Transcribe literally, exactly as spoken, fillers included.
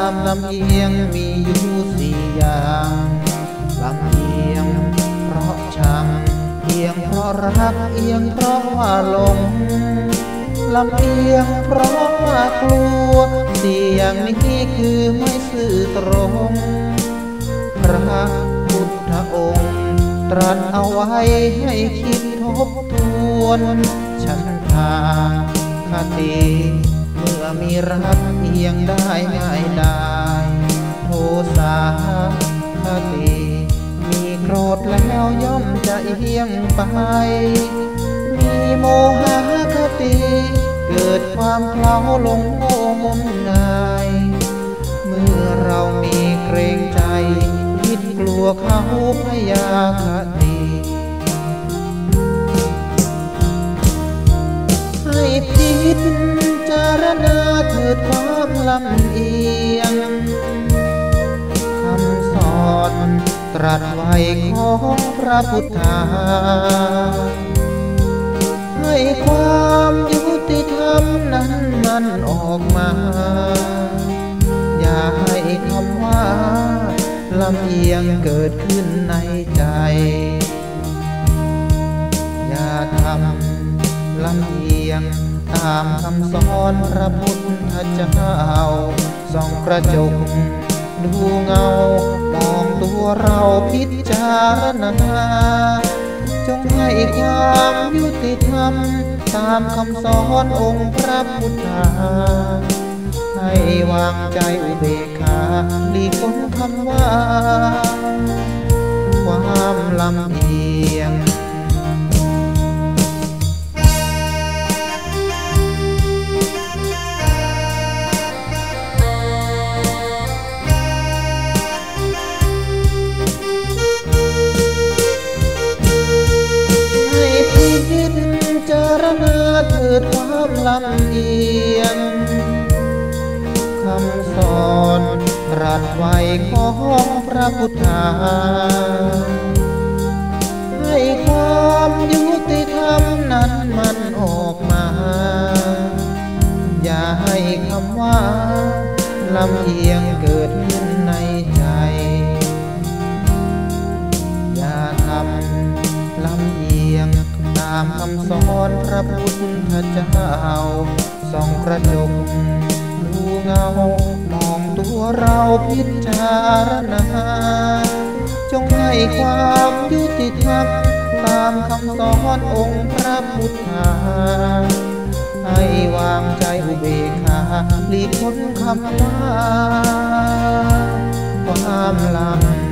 ามลำเอียงมีอยู่สี่อย่างลำเอียงเพราะชังเอียงเพราะรักเอียงเพราะว่าหลงลำเอียงเพราะว่ากลัวสี่อย่างนี้คือไม่ซื่อตรงพระพุทธองค์ตรัสเอาไว้ให้คิดทบทวนฉันทาคติเมื่อมีรักเอียงได้ง่ายได้โทสะคติมีโกรธแล้วย่อมจะเอียงไปมีโมหะคติเกิดความเคล้าหลงโง่งมงายเมื่อเรามีเกรงใจคิดกลัวเขาพยาคติให้พิจารณาเถิดความลำเอียงคำสอนตรัสไว้ของพระพุทธาให้ความยุติธรรมนั้นมันออกมาอย่าให้คำว่าลำเอียงเกิดขึ้นในใจอย่าทำลำเอียงตามคำสอนพระพุทธเจ้าส่องกระจกดูเงามองตัวเราพิจารณาจงให้ความยุติธรรมตามคำสอนองค์พระพุทธาให้วางใจอุเบกขาหลีกพ้นคำว่าความลำเอียงให้พิจารณาเถิดความลำเอียงคำสอนตรัสไว้ของพระพุทธาให้ความยุติธรรมนั้นมันออกมาอย่าให้คำว่าลำเอียงเกิดขึ้นในใจอย่าทำลำเอียงตามคำสอนพระพุทธเจ้าส่องกระจกดูเงามองตัวเราพิจารณาจงให้ความยุติธรรมตามคำสอนองค์พระพุทธาให้วางใจอุเบกขาหลีกพ้นคำว่าความลำ